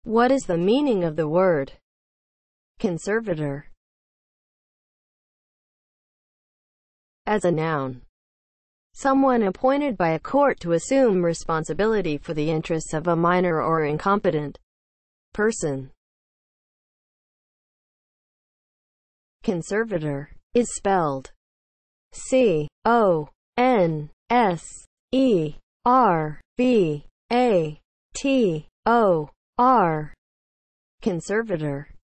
What is the meaning of the word conservator? As a noun, someone appointed by a court to assume responsibility for the interests of a minor or incompetent person. Conservator is spelled C-O-N-S-E-R-V-A-T-O-R. Conservator.